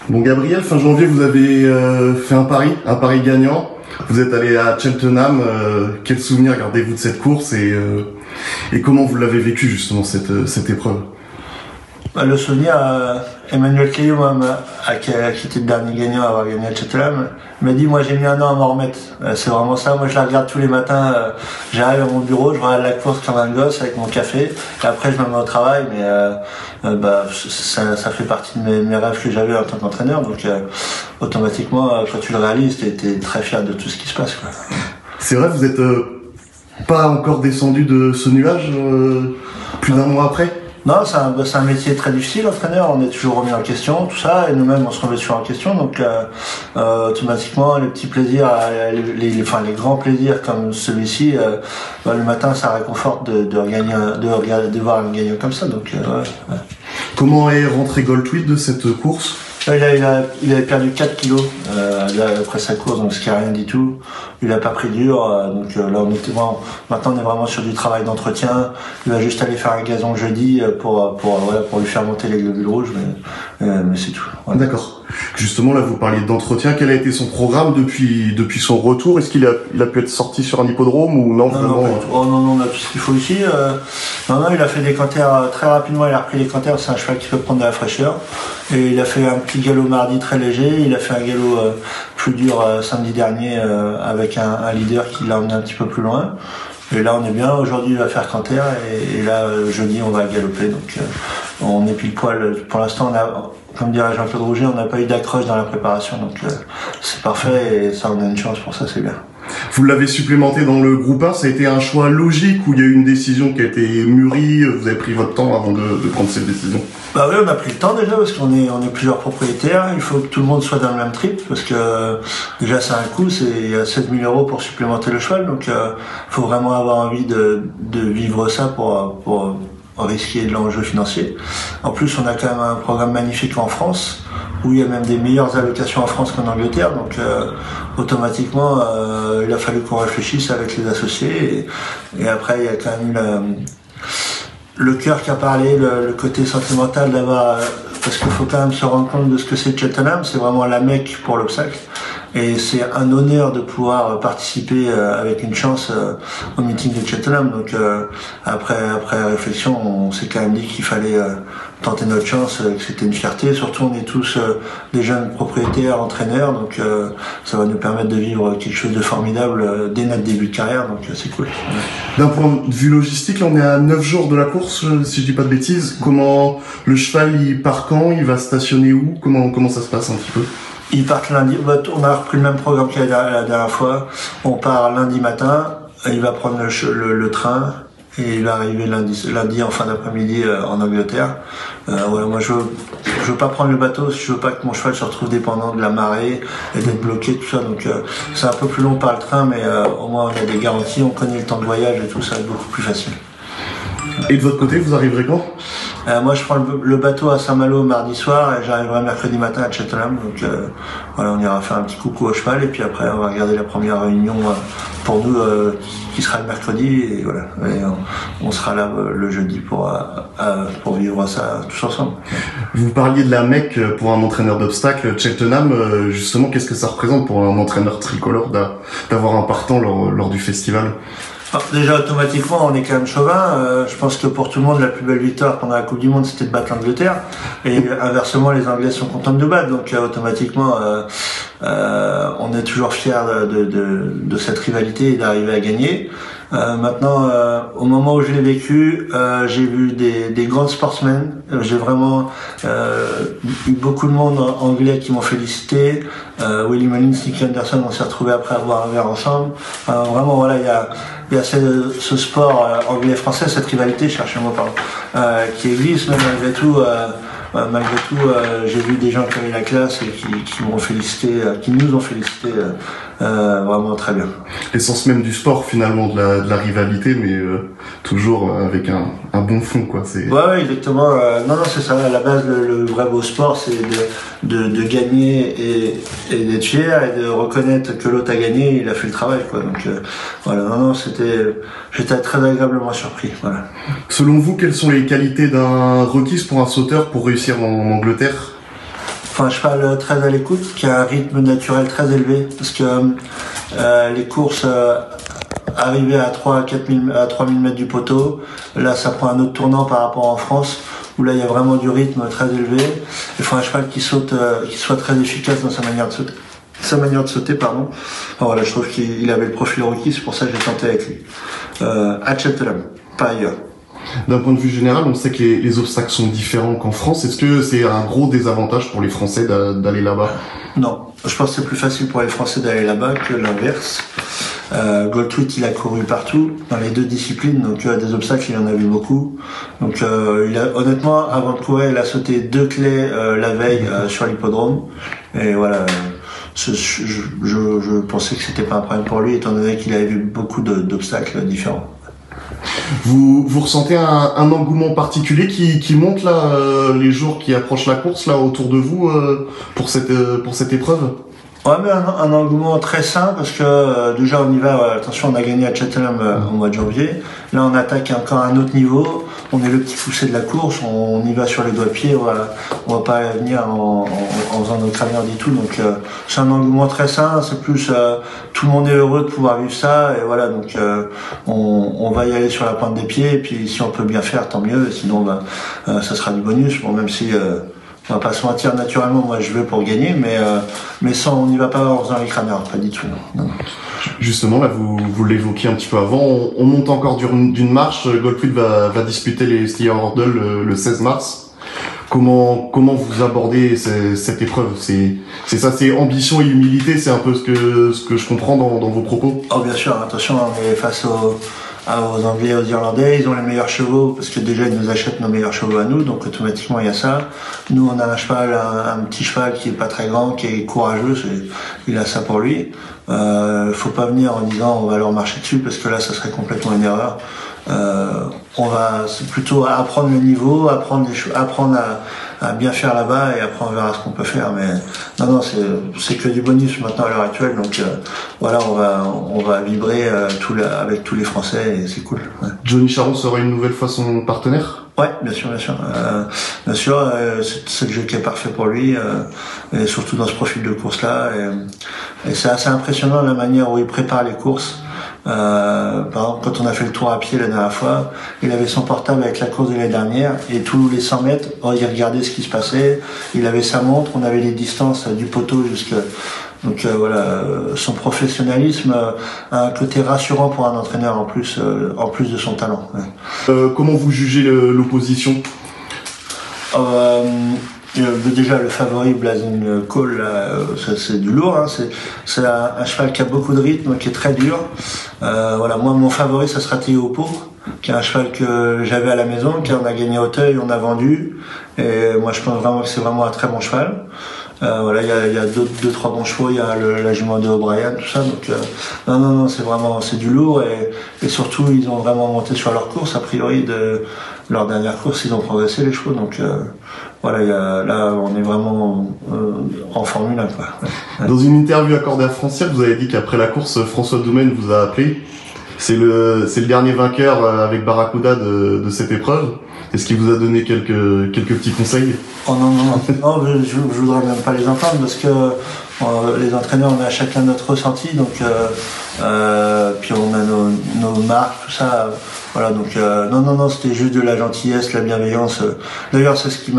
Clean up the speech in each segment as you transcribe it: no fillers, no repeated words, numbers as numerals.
Bon Gabriel, fin janvier vous avez fait un pari gagnant. Vous êtes allé à Cheltenham. Quel souvenir gardez-vous de cette course et comment vous l'avez vécu justement cette épreuve? Le souvenir, Emmanuel Caillot, qui était le dernier gagnant à avoir gagné à Cheltenham, m'a dit moi j'ai mis un an à m'en remettre. C'est vraiment ça, moi je la regarde tous les matins, j'arrive à mon bureau, je regarde la course comme un gosse avec mon café, et après je me mets au travail, mais ça fait partie de mes rêves que j'avais en tant qu'entraîneur, donc automatiquement quand tu le réalises, t'es très fier de tout ce qui se passe, quoi. C'est vrai, vous êtes pas encore descendu de ce nuage plus d'un mois après? Non, c'est un métier très difficile, entraîneur. On est toujours remis en question, tout ça, et nous-mêmes on se remet toujours en question. Donc automatiquement, les petits plaisirs, les grands plaisirs comme celui-ci, le matin, ça réconforte de voir un gagnant comme ça. Donc ouais. Comment est rentré Goldtweed de cette course? Il avait perdu 4 kilos après sa course, donc ce qui n'est rien du tout. Il n'a pas pris dur, donc là maintenant on est vraiment sur du travail d'entretien. Il va juste aller faire un gazon jeudi pour lui faire monter les globules rouges, mais c'est tout. Voilà. D'accord. Justement là vous parliez d'entretien, quel a été son programme depuis son retour? Est-ce qu'il a pu être sorti sur un hippodrome ou non? Non, on a tout ce qu'il faut ici. Non, il a fait des canters très rapidement, il a repris les canters, c'est un cheval qui peut prendre de la fraîcheur. Et il a fait un petit galop mardi très léger, il a fait un galop plus dur samedi dernier avec un leader qui l'a emmené un petit peu plus loin. Et là on est bien, aujourd'hui il va faire canter et là jeudi on va galoper. Donc on est pile poil, pour l'instant on a, comme dirait Jean-Claude Rouget, on n'a pas eu d'accroche dans la préparation, donc c'est parfait et ça on a une chance pour ça, c'est bien. Vous l'avez supplémenté dans le groupe 1, ça a été un choix logique ou il y a eu une décision qui a été mûrie, vous avez pris votre temps avant de prendre cette décision? Bah oui, on a pris le temps déjà parce qu'on est plusieurs propriétaires, il faut que tout le monde soit dans le même trip parce que déjà c'est un coût, il y a 7 000 € pour supplémenter le cheval, donc faut vraiment avoir envie de vivre ça pour risquer de l'enjeu financier. En plus on a quand même un programme magnifique en France où il y a même des meilleures allocations en France qu'en Angleterre, donc automatiquement il a fallu qu'on réfléchisse avec les associés et après il y a quand même eu le cœur qui a parlé, le côté sentimental d'avoir, parce qu'il faut quand même se rendre compte de ce que c'est Cheltenham, c'est vraiment la Mecque pour l'obstacle. Et c'est un honneur de pouvoir participer avec une chance au meeting de Cheltenham. Donc après réflexion, on s'est quand même dit qu'il fallait tenter notre chance, que c'était une fierté. Surtout, on est tous des jeunes propriétaires, entraîneurs, donc ça va nous permettre de vivre quelque chose de formidable dès notre début de carrière, donc c'est cool. D'un point de vue logistique, là on est à 9 jours de la course, si je dis pas de bêtises. Comment le cheval, il part quand? Il va stationner où? Comment ça se passe un petit peu? Ils partent lundi, on a repris le même programme que la dernière fois. On part lundi matin, il va prendre le train et il va arriver lundi en fin d'après-midi en Angleterre. Moi je veux pas prendre le bateau, je veux pas que mon cheval se retrouve dépendant de la marée et d'être bloqué, tout ça. Donc c'est un peu plus long par le train, mais au moins on a des garanties, on connaît le temps de voyage et tout, ça va être beaucoup plus facile. Et de votre côté, vous arriverez quand? Moi je prends le bateau à Saint-Malo mardi soir et j'arriverai mercredi matin à Cheltenham, donc on ira faire un petit coucou au cheval et puis après on va regarder la première réunion pour nous qui sera le mercredi et voilà, et on sera là le jeudi pour vivre ça tous ensemble. Vous parliez de la Mecque pour un entraîneur d'obstacles, Cheltenham, justement qu'est-ce que ça représente pour un entraîneur tricolore d'avoir un partant lors du festival? Déjà automatiquement on est quand même chauvin, je pense que pour tout le monde la plus belle victoire pendant la Coupe du Monde c'était de battre l'Angleterre et inversement les Anglais sont contents de nous battre, donc automatiquement on est toujours fiers de cette rivalité et d'arriver à gagner. Maintenant, au moment où je l'ai vécu, j'ai vu des grands sportsmen. J'ai vraiment eu beaucoup de monde anglais qui m'ont félicité. Willie Mullins, Nick Anderson, on s'est retrouvés après avoir un verre ensemble. Vraiment, voilà, il y a ce sport anglais-français, cette rivalité, cherchez-moi pardon, qui existe, mais malgré tout. J'ai vu des gens qui avaient la classe et qui m'ont félicité, qui nous ont félicité vraiment très bien. L'essence même du sport finalement, de la rivalité, mais toujours avec un bon fond, quoi. Ouais, exactement. Non, c'est ça. À la base, le vrai beau sport, c'est de gagner et d'être fier et de reconnaître que l'autre a gagné, il a fait le travail, quoi. Donc voilà. Non, j'étais très agréablement surpris. Voilà. Selon vous, quelles sont les qualités d'un requises pour un sauteur pour réussir en Angleterre? Enfin, un cheval très à l'écoute, qui a un rythme naturel très élevé, parce que les courses arrivées à 3000 mètres du poteau, là ça prend un autre tournant par rapport en France, où là il y a vraiment du rythme très élevé. Il faut un cheval qui saute, qui soit très efficace dans sa manière de sauter. Pardon. Enfin, voilà, je trouve qu'il avait le profil requis, c'est pour ça que j'ai tenté avec lui. À Cheltenham, pas ailleurs. D'un point de vue général, on sait que les obstacles sont différents qu'en France. Est-ce que c'est un gros désavantage pour les Français d'aller là-bas? Non, je pense que c'est plus facile pour les Français d'aller là-bas que l'inverse. Goldtwit, il a couru partout, dans les deux disciplines, donc des obstacles, il en a vu beaucoup. Donc honnêtement, avant de courir, il a sauté 2 clés la veille sur l'hippodrome. Et voilà, je pensais que c'était pas un problème pour lui, étant donné qu'il avait vu beaucoup d'obstacles différents. Vous ressentez un engouement particulier qui monte là les jours qui approchent la course là autour de vous pour cette épreuve? Ouais, mais un engouement très sain, parce que déjà on y va, attention, on a gagné à Cheltenham au mois de janvier. Là on attaque encore un autre niveau, on est le petit poussé de la course, on y va sur les doigts de pied, on va pas venir en faisant nos crânières du tout. Donc c'est un engouement très sain, c'est plus tout le monde est heureux de pouvoir vivre ça, et voilà, donc on va y aller sur la pointe des pieds, et puis si on peut bien faire, tant mieux, sinon ça sera du bonus. Bon, même si on va pas se mentir, naturellement, moi je veux pour gagner, mais sans, on n'y va pas en faisant les crâneurs, pas du tout. Non. Justement, là, vous l'évoquiez un petit peu avant, on monte encore d'une marche. Goldtwit va disputer les Steyer Hurdle le 16 mars. Comment vous abordez cette épreuve? C'est ça, c'est ambition et humilité, c'est un peu ce que je comprends dans vos propos. Oh, bien sûr, attention, on est face aux Anglais et aux Irlandais, ils ont les meilleurs chevaux, parce que déjà ils nous achètent nos meilleurs chevaux à nous, donc automatiquement il y a ça. Nous on a un cheval, un petit cheval qui est pas très grand, qui est courageux, il a ça pour lui. Faut pas venir en disant on va leur marcher dessus, parce que là ça serait complètement une erreur. C'est plutôt apprendre le niveau, apprendre à bien faire là-bas, et après on verra ce qu'on peut faire. Mais non, c'est que du bonus maintenant à l'heure actuelle, donc voilà, on va vibrer avec tous les Français, et c'est cool. Ouais. Johnny Charon sera une nouvelle fois son partenaire? Ouais, bien sûr. C'est le jeu qui est parfait pour lui, et surtout dans ce profil de course-là. Et c'est assez impressionnant la manière où il prépare les courses. Par exemple, quand on a fait le tour à pied la dernière fois, il avait son portable avec la course de l'année dernière, et tous les 100 mètres, il regardait ce qui se passait, il avait sa montre, on avait les distances du poteau jusque... Donc voilà, son professionnalisme a un côté rassurant pour un entraîneur en plus de son talent. Ouais. Comment vous jugez l'opposition? Déjà le favori Blazing Call, c'est du lourd, hein. C'est un cheval qui a beaucoup de rythme, qui est très dur. Voilà, moi mon favori ça sera Théo Pau, qui est un cheval que j'avais à la maison, qui on a gagné à Auteuil, on a vendu, et moi je pense vraiment que c'est vraiment un très bon cheval. Voilà, il y a deux, trois bons chevaux, il y a la jument de O'Brien, tout ça, donc non, c'est du lourd, et surtout ils ont vraiment monté sur leur course. A priori de leur dernière course ils ont progressé les chevaux, donc voilà, là on est vraiment en Formule 1, quoi. Ouais. Dans une interview accordée à Franciel, vous avez dit qu'après la course, François Doumen vous a appelé. C'est le dernier vainqueur avec Barracuda de cette épreuve. Est-ce qu'il vous a donné quelques petits conseils? Oh non, je voudrais même pas les entendre, parce que les entraîneurs, on a chacun notre ressenti, donc puis on a nos marques, tout ça. Voilà, donc non, c'était juste de la gentillesse, la bienveillance. D'ailleurs, c'est ce qui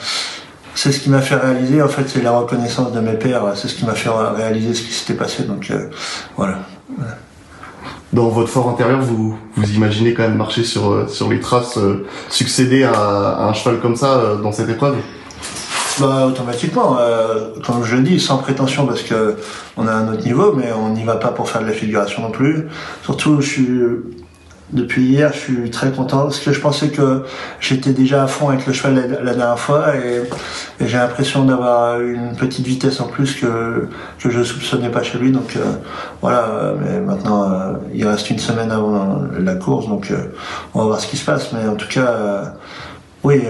m'a fait réaliser, en fait, c'est la reconnaissance de mes pairs, c'est ce qui m'a fait réaliser ce qui s'était passé, donc voilà. Dans votre fort intérieur, vous imaginez quand même marcher sur les traces, succéder à un cheval comme ça dans cette épreuve? Bah, automatiquement, comme je le dis, sans prétention, parce que on a un autre niveau, mais on n'y va pas pour faire de la figuration non plus. Surtout, depuis hier, je suis très content, parce que je pensais que j'étais déjà à fond avec le cheval la dernière fois, et j'ai l'impression d'avoir une petite vitesse en plus que je soupçonnais pas chez lui. Donc voilà, mais maintenant il reste une semaine avant la course, donc on va voir ce qui se passe. Mais en tout cas, oui,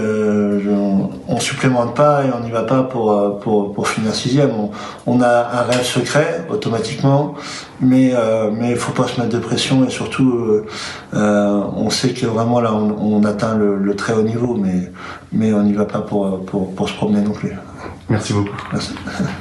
on supplémente pas et on n'y va pas pour finir 6e. On a un rêve secret automatiquement, mais il faut pas se mettre de pression, et surtout on sait que vraiment là on atteint le très haut niveau, mais on n'y va pas pour se promener non plus. Merci beaucoup. Merci.